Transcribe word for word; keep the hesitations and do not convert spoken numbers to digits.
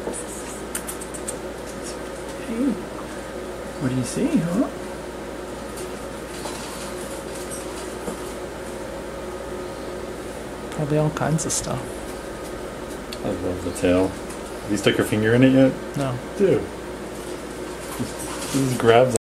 Hey, what do you see, huh? Probably all kinds of stuff. I love the tail. Have you stuck your finger in it yet? No. Do. Just grabs